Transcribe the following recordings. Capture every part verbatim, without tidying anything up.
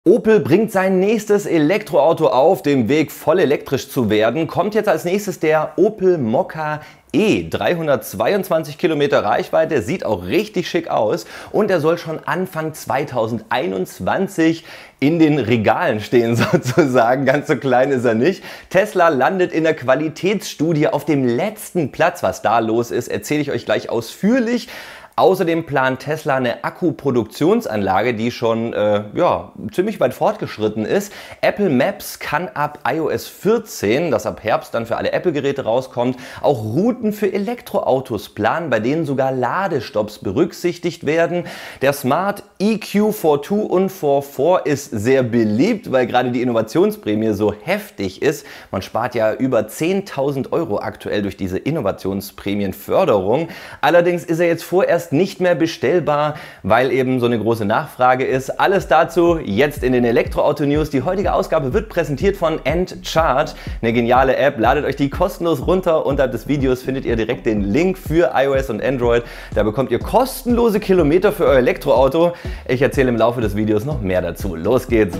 Opel bringt sein nächstes Elektroauto auf dem Weg, voll elektrisch zu werden. Kommt jetzt als nächstes der Opel Mokka E. dreihundertzweiundzwanzig Kilometer Reichweite, sieht auch richtig schick aus und er soll schon Anfang zweitausendeinundzwanzig in den Regalen stehen sozusagen. Ganz so klein ist er nicht. Tesla landet in der Qualitätsstudie auf dem letzten Platz. Was da los ist, erzähle ich euch gleich ausführlich. Außerdem plant Tesla eine Akkuproduktionsanlage, die schon äh, ja, ziemlich weit fortgeschritten ist. Apple Maps kann ab i O S vierzehn, das ab Herbst dann für alle Apple-Geräte rauskommt, auch Routen für Elektroautos planen, bei denen sogar Ladestopps berücksichtigt werden. Der Smart E Q zweiundvierzig und vierundvierzig ist sehr beliebt, weil gerade die Innovationsprämie so heftig ist. Man spart ja über zehntausend Euro aktuell durch diese Innovationsprämienförderung. Allerdings ist er jetzt vorerst nicht mehr bestellbar, weil eben so eine große Nachfrage ist. Alles dazu jetzt in den Elektroauto-News. Die heutige Ausgabe wird präsentiert von Endcharge, eine geniale App. Ladet euch die kostenlos runter. Unterhalb des Videos findet ihr direkt den Link für iOS und Android. Da bekommt ihr kostenlose Kilometer für euer Elektroauto. Ich erzähle im Laufe des Videos noch mehr dazu. Los geht's!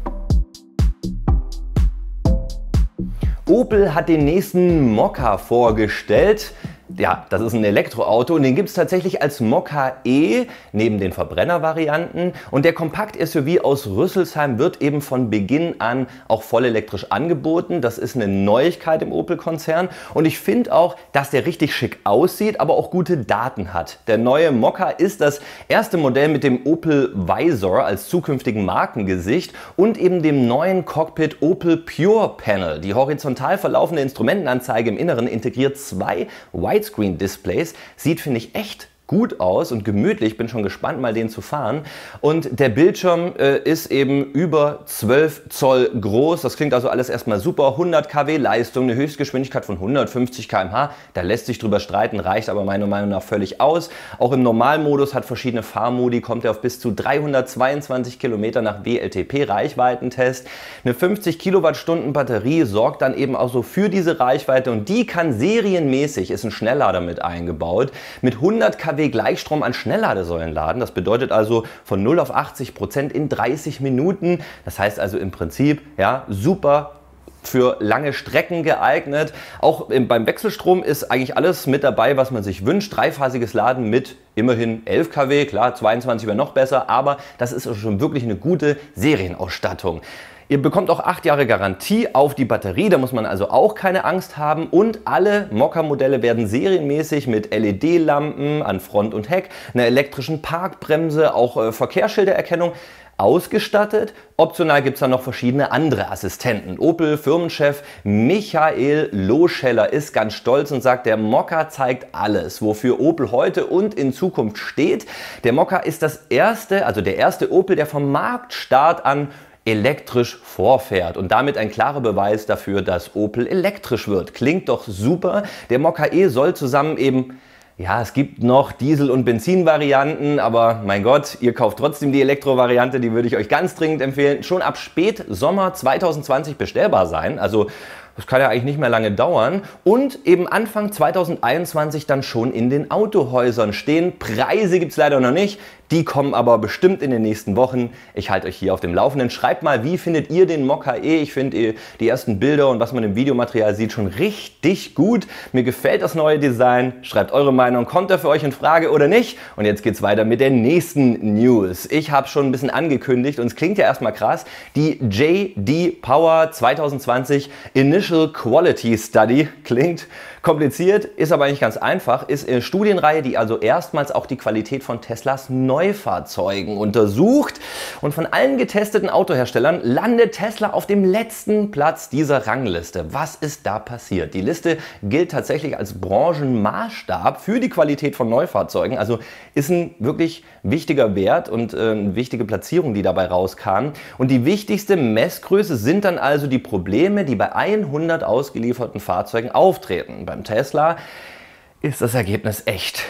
Opel hat den nächsten Mokka vorgestellt. Ja, das ist ein Elektroauto und den gibt es tatsächlich als Mokka E neben den Verbrennervarianten. Und der Kompakt-S U V aus Rüsselsheim wird eben von Beginn an auch voll elektrisch angeboten. Das ist eine Neuigkeit im Opel-Konzern. Und ich finde auch, dass der richtig schick aussieht, aber auch gute Daten hat. Der neue Mokka ist das erste Modell mit dem Opel Visor als zukünftigen Markengesicht und eben dem neuen Cockpit Opel Pure Panel. Die horizontal verlaufende Instrumentenanzeige im Inneren integriert zwei Widescreen-Displays. Sieht, finde ich, echt gut aus und gemütlich. Bin schon gespannt, mal den zu fahren. Und der Bildschirm äh, ist eben über zwölf Zoll groß. Das klingt also alles erstmal super. hundert Kilowatt Leistung, eine Höchstgeschwindigkeit von hundertfünfzig Kilometer pro Stunde. Da lässt sich drüber streiten, reicht aber meiner Meinung nach völlig aus. Auch im Normalmodus hat verschiedene Fahrmodi, kommt er auf bis zu dreihundertzweiundzwanzig Kilometer nach W L T P-Reichweitentest. Eine fünfzig Kilowattstunden Batterie sorgt dann eben auch so für diese Reichweite und die kann serienmäßig, ist ein Schnelllader mit eingebaut, mit hundert Kilowatt Gleichstrom an Schnellladesäulen laden. Das bedeutet also von null auf achtzig Prozent in dreißig Minuten. Das heißt also im Prinzip, ja, super für lange Strecken geeignet. Auch beim Wechselstrom ist eigentlich alles mit dabei, was man sich wünscht. Dreiphasiges Laden mit immerhin elf Kilowatt, klar, zweiundzwanzig wäre noch besser, aber das ist schon wirklich eine gute Serienausstattung. Ihr bekommt auch acht Jahre Garantie auf die Batterie, da muss man also auch keine Angst haben. Und alle Mokka-Modelle werden serienmäßig mit L E D-Lampen an Front und Heck, einer elektrischen Parkbremse, auch äh, Verkehrsschildererkennung ausgestattet. Optional gibt es dann noch verschiedene andere Assistenten. Opel-Firmenchef Michael Loscheller ist ganz stolz und sagt, der Mokka zeigt alles, wofür Opel heute und in Zukunft steht. Der Mokka ist das erste, also der erste Opel, der vom Marktstart an elektrisch vorfährt und damit ein klarer Beweis dafür, dass Opel elektrisch wird. Klingt doch super. Der Mokka E soll zusammen eben, ja, es gibt noch Diesel- und Benzinvarianten, aber mein Gott, ihr kauft trotzdem die Elektrovariante, die würde ich euch ganz dringend empfehlen, schon ab Spätsommer zweitausendzwanzig bestellbar sein. Also das kann ja eigentlich nicht mehr lange dauern und eben Anfang zweitausendeinundzwanzig dann schon in den Autohäusern stehen. Preise gibt es leider noch nicht, die kommen aber bestimmt in den nächsten Wochen. Ich halte euch hier auf dem Laufenden. Schreibt mal, wie findet ihr den Mokka E? Ich finde die ersten Bilder und was man im Videomaterial sieht schon richtig gut. Mir gefällt das neue Design. Schreibt eure Meinung, kommt er für euch in Frage oder nicht? Und jetzt geht's weiter mit der nächsten News. Ich habe schon ein bisschen angekündigt und es klingt ja erstmal krass. Die J D Power zweitausendzwanzig Initial Quality Study klingt kompliziert, ist aber eigentlich ganz einfach, ist eine Studienreihe, die also erstmals auch die Qualität von Teslas Neufahrzeugen untersucht. Und von allen getesteten Autoherstellern landet Tesla auf dem letzten Platz dieser Rangliste. Was ist da passiert? Die Liste gilt tatsächlich als Branchenmaßstab für die Qualität von Neufahrzeugen. Also ist ein wirklich wichtiger Wert und äh, eine wichtige Platzierung, die dabei rauskam. Und die wichtigste Messgröße sind dann also die Probleme, die bei hundert ausgelieferten Fahrzeugen auftreten. Beim Tesla ist das Ergebnis echt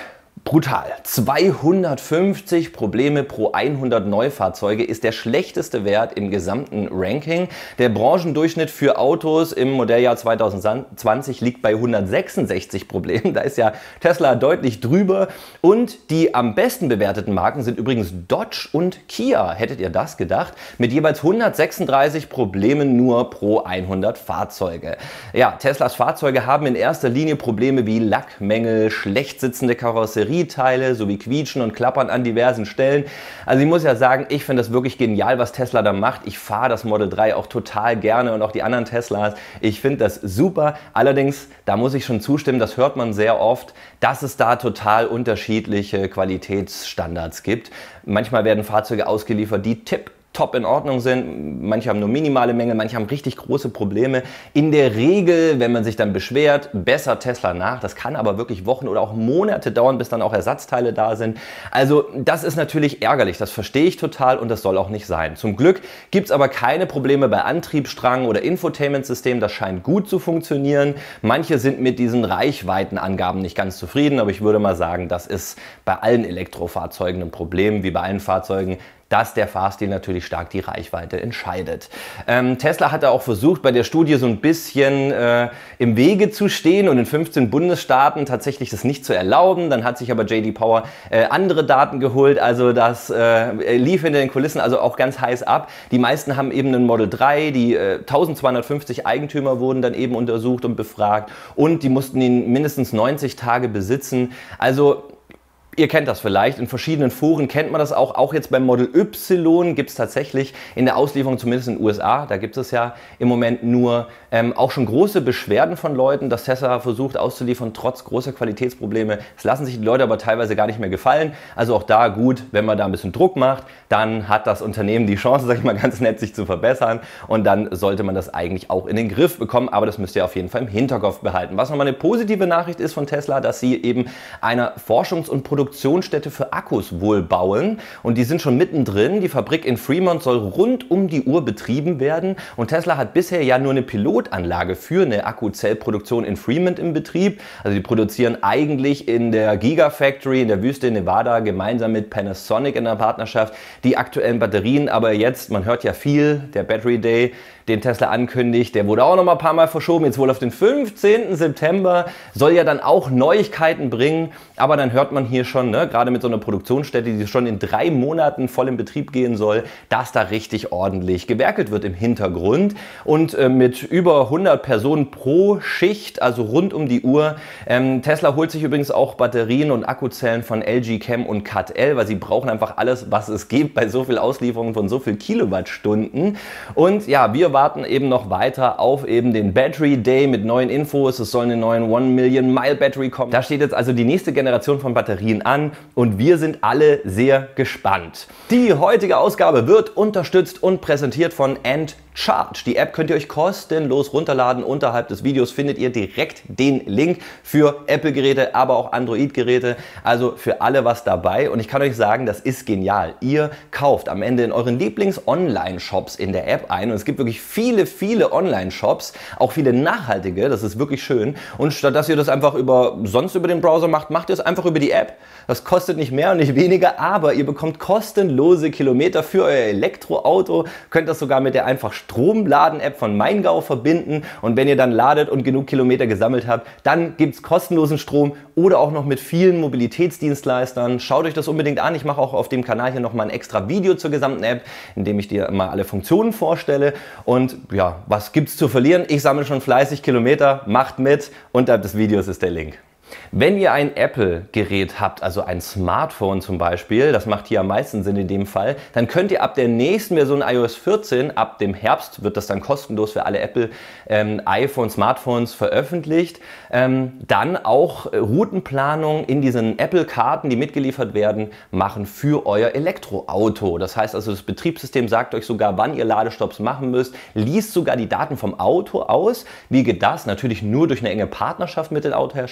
Brutal. zweihundertfünfzig Probleme pro hundert Neufahrzeuge ist der schlechteste Wert im gesamten Ranking. Der Branchendurchschnitt für Autos im Modelljahr zweitausendzwanzig liegt bei hundertsechsundsechzig Problemen. Da ist ja Tesla deutlich drüber. Und die am besten bewerteten Marken sind übrigens Dodge und Kia. Hättet ihr das gedacht? Mit jeweils hundertsechsunddreißig Problemen nur pro hundert Fahrzeuge. Ja, Teslas Fahrzeuge haben in erster Linie Probleme wie Lackmängel, schlecht sitzende Karosserie, Teile sowie Quietschen und Klappern an diversen Stellen. Also ich muss ja sagen, ich finde das wirklich genial, was Tesla da macht. Ich fahre das Model drei auch total gerne und auch die anderen Teslas. Ich finde das super. Allerdings, da muss ich schon zustimmen, das hört man sehr oft, dass es da total unterschiedliche Qualitätsstandards gibt. Manchmal werden Fahrzeuge ausgeliefert, die tipp top in Ordnung sind. Manche haben nur minimale Mängel, manche haben richtig große Probleme. In der Regel, wenn man sich dann beschwert, bessert Tesla nach. Das kann aber wirklich Wochen oder auch Monate dauern, bis dann auch Ersatzteile da sind. Also das ist natürlich ärgerlich, das verstehe ich total und das soll auch nicht sein. Zum Glück gibt es aber keine Probleme bei Antriebsstrang oder Infotainment-System. Das scheint gut zu funktionieren. Manche sind mit diesen Reichweitenangaben nicht ganz zufrieden, aber ich würde mal sagen, das ist bei allen Elektrofahrzeugen ein Problem, wie bei allen Fahrzeugen, dass der Fahrstil natürlich stark die Reichweite entscheidet. Ähm, Tesla hat da auch versucht, bei der Studie so ein bisschen äh, im Wege zu stehen und in fünfzehn Bundesstaaten tatsächlich das nicht zu erlauben. Dann hat sich aber J D Power äh, andere Daten geholt, also das äh, lief hinter den Kulissen also auch ganz heiß ab. Die meisten haben eben einen Model drei, die äh, eintausendzweihundertfünfzig Eigentümer wurden dann eben untersucht und befragt und die mussten ihn mindestens neunzig Tage besitzen. Also ihr kennt das vielleicht, in verschiedenen Foren kennt man das auch. Auch jetzt beim Model Y gibt es tatsächlich in der Auslieferung, zumindest in den U S A, da gibt es ja im Moment nur ähm, auch schon große Beschwerden von Leuten, dass Tesla versucht auszuliefern, trotz großer Qualitätsprobleme. Das lassen sich die Leute aber teilweise gar nicht mehr gefallen. Also auch da gut, wenn man da ein bisschen Druck macht, dann hat das Unternehmen die Chance, sag ich mal ganz nett, sich zu verbessern. Und dann sollte man das eigentlich auch in den Griff bekommen. Aber das müsst ihr auf jeden Fall im Hinterkopf behalten. Was nochmal eine positive Nachricht ist von Tesla, dass sie eben einer Forschungs- und Produktions Produktionsstätte für Akkus wohl bauen und die sind schon mittendrin. Die Fabrik in Fremont soll rund um die Uhr betrieben werden und Tesla hat bisher ja nur eine Pilotanlage für eine Akkuzellproduktion in Fremont im Betrieb. Also die produzieren eigentlich in der Gigafactory in der Wüste in Nevada gemeinsam mit Panasonic in der Partnerschaft die aktuellen Batterien, aber jetzt, man hört ja viel, der Battery Day, den Tesla ankündigt, der wurde auch noch mal ein paar Mal verschoben, jetzt wohl auf den fünfzehnten September, soll ja dann auch Neuigkeiten bringen, aber dann hört man hier schon, ne, gerade mit so einer Produktionsstätte, die schon in drei Monaten voll in Betrieb gehen soll, dass da richtig ordentlich gewerkelt wird im Hintergrund und äh, mit über hundert Personen pro Schicht, also rund um die Uhr. Ähm, Tesla holt sich übrigens auch Batterien und Akkuzellen von L G Chem und C A T L, weil sie brauchen einfach alles, was es gibt bei so viel Auslieferung von so viel Kilowattstunden und ja, wir warten eben noch weiter auf eben den Battery Day mit neuen Infos. Es soll eine neue one Million Mile Battery kommen. Da steht jetzt also die nächste Generation von Batterien an und wir sind alle sehr gespannt. Die heutige Ausgabe wird unterstützt und präsentiert von Ant Charge. Die App könnt ihr euch kostenlos runterladen. Unterhalb des Videos findet ihr direkt den Link für Apple-Geräte, aber auch Android-Geräte. Also für alle was dabei. Und ich kann euch sagen, das ist genial. Ihr kauft am Ende in euren Lieblings-Online-Shops in der App ein. Und es gibt wirklich viele, viele Online-Shops, auch viele nachhaltige. Das ist wirklich schön. Und statt dass ihr das einfach über, sonst über den Browser macht, macht ihr es einfach über die App. Das kostet nicht mehr und nicht weniger, aber ihr bekommt kostenlose Kilometer für euer Elektroauto. Könnt das sogar mit der einfach Stromladen-App von Maingau verbinden und wenn ihr dann ladet und genug Kilometer gesammelt habt, dann gibt es kostenlosen Strom oder auch noch mit vielen Mobilitätsdienstleistern. Schaut euch das unbedingt an. Ich mache auch auf dem Kanal hier nochmal ein extra Video zur gesamten App, in dem ich dir mal alle Funktionen vorstelle und ja, was gibt's zu verlieren? Ich sammle schon fleißig Kilometer, macht mit. Unterhalb des Videos ist der Link. Wenn ihr ein Apple-Gerät habt, also ein Smartphone zum Beispiel, das macht hier am meisten Sinn in dem Fall, dann könnt ihr ab der nächsten Version i O S vierzehn, ab dem Herbst wird das dann kostenlos für alle Apple ähm, iPhone, Smartphones veröffentlicht, ähm, dann auch äh, Routenplanung in diesen Apple-Karten, die mitgeliefert werden, machen für euer Elektroauto. Das heißt also, das Betriebssystem sagt euch sogar, wann ihr Ladestopps machen müsst, liest sogar die Daten vom Auto aus. Wie geht das? Natürlich nur durch eine enge Partnerschaft mit den Autoherstellern.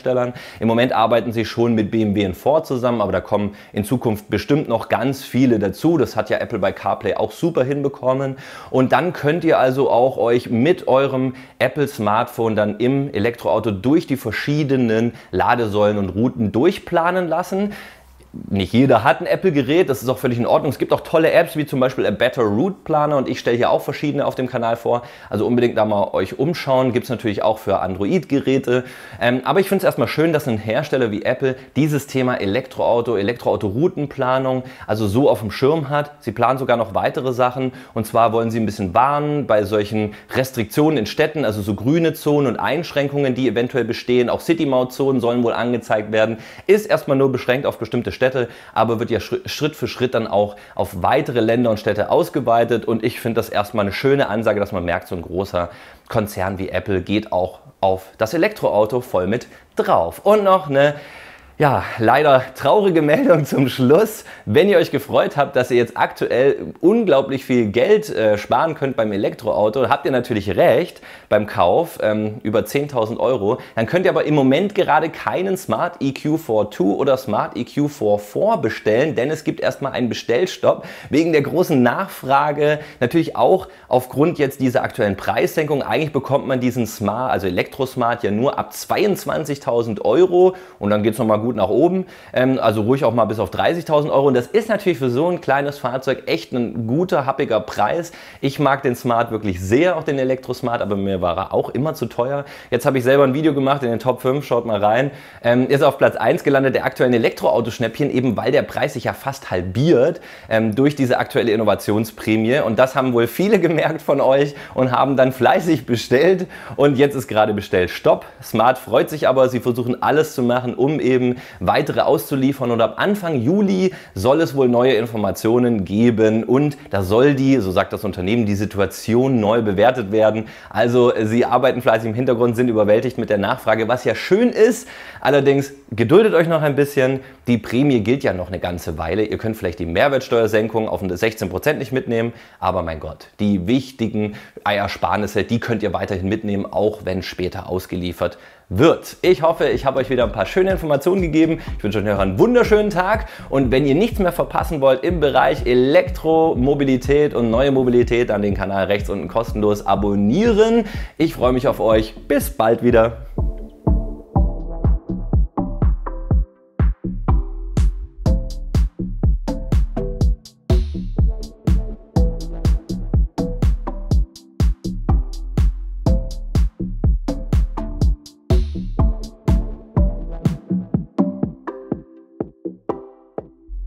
Im Moment arbeiten sie schon mit B M W und Ford zusammen, aber da kommen in Zukunft bestimmt noch ganz viele dazu. Das hat ja Apple bei CarPlay auch super hinbekommen. Und dann könnt ihr also auch euch mit eurem Apple Smartphone dann im Elektroauto durch die verschiedenen Ladesäulen und Routen durchplanen lassen. Nicht jeder hat ein Apple-Gerät, das ist auch völlig in Ordnung. Es gibt auch tolle Apps, wie zum Beispiel A Better Route Planner, und ich stelle hier auch verschiedene auf dem Kanal vor. Also unbedingt da mal euch umschauen. Gibt es natürlich auch für Android-Geräte. Ähm, aber ich finde es erstmal schön, dass ein Hersteller wie Apple dieses Thema Elektroauto, Elektroauto-Routenplanung also so auf dem Schirm hat. Sie planen sogar noch weitere Sachen, und zwar wollen sie ein bisschen warnen bei solchen Restriktionen in Städten, also so grüne Zonen und Einschränkungen, die eventuell bestehen. Auch City-Maut-Zonen sollen wohl angezeigt werden. Ist erstmal nur beschränkt auf bestimmte Städte. Städte, aber wird ja Schritt für Schritt dann auch auf weitere Länder und Städte ausgeweitet, und ich finde das erstmal eine schöne Ansage, dass man merkt, so ein großer Konzern wie Apple geht auch auf das Elektroauto voll mit drauf. Und noch eine Ja, leider traurige Meldung zum Schluss. Wenn ihr euch gefreut habt, dass ihr jetzt aktuell unglaublich viel Geld äh, sparen könnt beim Elektroauto, habt ihr natürlich recht beim Kauf, ähm, über zehntausend Euro. Dann könnt ihr aber im Moment gerade keinen Smart E Q vier zwei oder Smart E Q vier vier bestellen, denn es gibt erstmal einen Bestellstopp wegen der großen Nachfrage. Natürlich auch aufgrund jetzt dieser aktuellen Preissenkung. Eigentlich bekommt man diesen Smart, also Elektrosmart, ja nur ab zweiundzwanzigtausend Euro, und dann geht es nochmal gut nach oben, ähm, also ruhig auch mal bis auf dreißigtausend Euro, und das ist natürlich für so ein kleines Fahrzeug echt ein guter, happiger Preis. Ich mag den Smart wirklich sehr, auch den Elektrosmart, aber mir war er auch immer zu teuer. Jetzt habe ich selber ein Video gemacht in den Top fünf, schaut mal rein, ähm, ist auf Platz eins gelandet der aktuellen Elektroautoschnäppchen, eben weil der Preis sich ja fast halbiert ähm, durch diese aktuelle Innovationsprämie, und das haben wohl viele gemerkt von euch und haben dann fleißig bestellt, und jetzt ist gerade Bestellstopp. Smart freut sich aber, sie versuchen alles zu machen, um eben weitere auszuliefern, und ab Anfang Juli soll es wohl neue Informationen geben, und da soll die, so sagt das Unternehmen, die Situation neu bewertet werden. Also sie arbeiten fleißig im Hintergrund, sind überwältigt mit der Nachfrage, was ja schön ist. Allerdings geduldet euch noch ein bisschen. Die Prämie gilt ja noch eine ganze Weile. Ihr könnt vielleicht die Mehrwertsteuersenkung auf sechzehn Prozent nicht mitnehmen, aber mein Gott, die wichtigen Ersparnisse, die könnt ihr weiterhin mitnehmen, auch wenn später ausgeliefert wird. Ich hoffe, ich habe euch wieder ein paar schöne Informationen gegeben. Ich wünsche euch noch einen wunderschönen Tag, und wenn ihr nichts mehr verpassen wollt im Bereich Elektromobilität und neue Mobilität, dann den Kanal rechts unten kostenlos abonnieren. Ich freue mich auf euch. Bis bald wieder.